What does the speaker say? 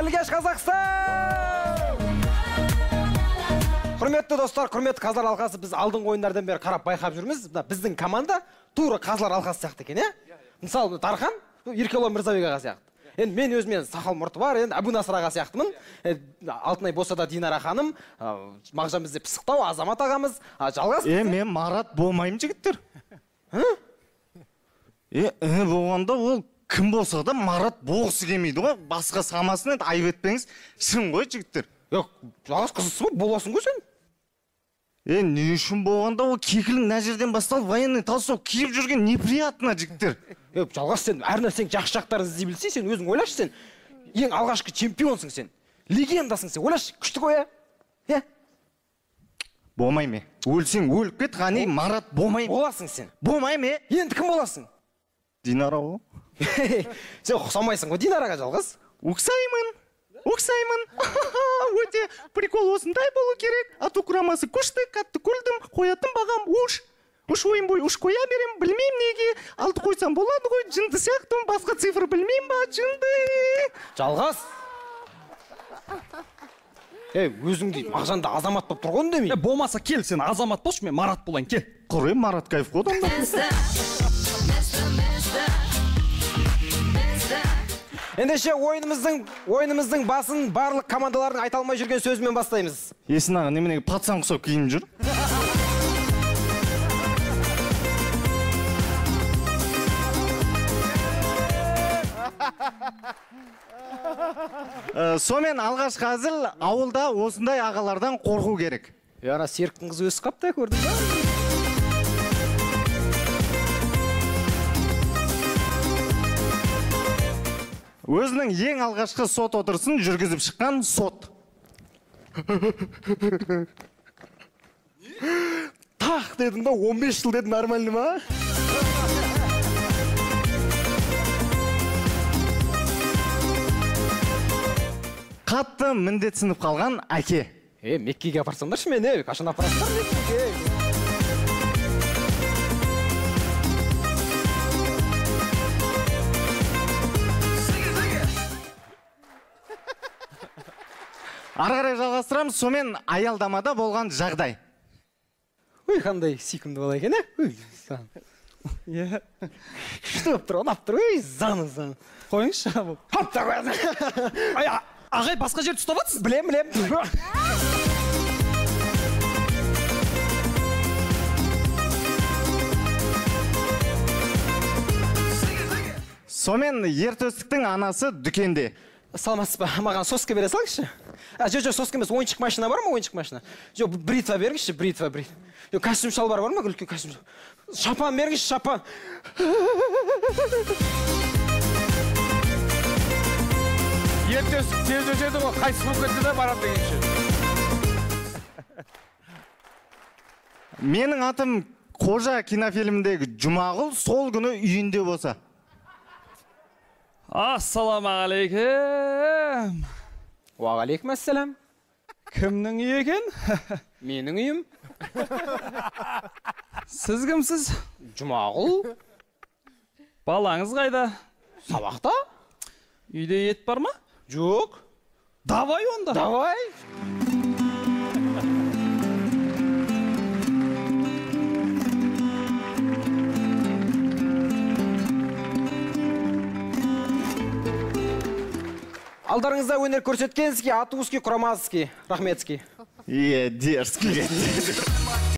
Қарлыгаш Қазақстан! Құрметті достар, құрметті қазылар алқасы, біз алдыңғы ойындардан бері қарап байқап жүрміз. Біздің команда тура қазылар алқасы сияқты екен, Мысалы, Дархан Еркелон Мырзабек аға сияқты. Енді мен өзімен сақал мұрты бар, енді Әбу Насыр аға сияқтымын. Алтынай болса да Динара ханым, Мағжан бізде пысықтау, Азамат ағамыз, жалғас. Мен Марат болмаймын жігіттер. Болғанда ол кім болса да Марат болғысы келмейді ғой. Басқа самасын енді айып етпеңіз. Шын ғой жігіттер. Жалғас қызысы боласың ғой сен. Не үшін болғанда ол кекілің мына жерден басталып, военный толстов киіп жүрген неприятно жігіттер. Жалғас, сен әр нәрсенің жақсы жақтарын іздей білсең, сен өзің ойлашы, сен ең алғашқы чемпионсың сен. Легендасың сен. Ойлашы, күшті ғой, Болмайме. Өлсең өліп кет, ғани Марат болмайме. Боласың сен. Болмайме. Енді кім боласың? Динара ғой. Сен ұқсамайсың ғой Динараға, Жалғас. Ұқсаймын. Өте прикол осындай болу керек. Ату құрамасы күшті, қатты күлдім, қоятын бағам үш ойын бой үш қоя берем, білмейм неге. 6 қойсам болады ғой, жынды сияқтым, басқа цифр білмейм ба, жынды. Жалғас. Өзіңді Мағжанда Азамат болып тұрғын демей. Болмаса кел, сен Азамат болшы, мен Марат болайын, кел. Құры, Марат кайф қодан ба? Ендеше ойынымыздың басын барлық командалардың айта алмай жүрген сөзімен бастаймыз. Есін аға, неменеге патсан құсап киініп жүр? Сомен алғашқы әзіл ауылда осындай ағалардан қорқу керек. Ана Серіктің қызы өсіп қапты, көрдің ба? Өзінің ең алғашқы сот отырысын жүргізіп шыққан сот. Тақ дедің ба, 15 жыл дедің, нормальный ма? Қатты міндетсініп қалған әке. Меккеге апарсаңдаршы мені, қашан апарасыңдар Меккеге? Ары-қарай жалғастырамыз, сомен аялдамада болған жағдай. Қандай сүйкімді бала екен, Күшті болып тұр, ұнап тұр, заңы. Қойыңызшы, Хопта қойыңыз. Ағай, басқа жерді ұстап атсыз? Білем. Сомен ертөстіктің анасы дүкенде. Саламатсыз ба, маған соска бере салыңызшы. Жоқ, соска емес, ойыншық машина бар ма, ойыншық машина? Жоқ, бритва беріңізші, бритва. Костюм шалбар бар ма, үлкен костюм? Шапан беріңізші, шапан. Ертөстік тез өтеді ғой, қайсы болып кетті де барам дегенше. Менің атым Қожа кинофильміндегі Жұмағұл сол күні үйінде болса. Ассаламағалейкум. Уағалейкум ассалам. Кімнің үйі екен? Менің үйім. Сіз кімсіз? Жұмағұл. Балаңыз қайда? Сабақта? Үйде ет бар ма? Жоқ. Давай онда. Давай. Алдарыңызда өнер көрсеткенсізге, атуызге, құрамазызге. Рахметсізге. Дерзкий.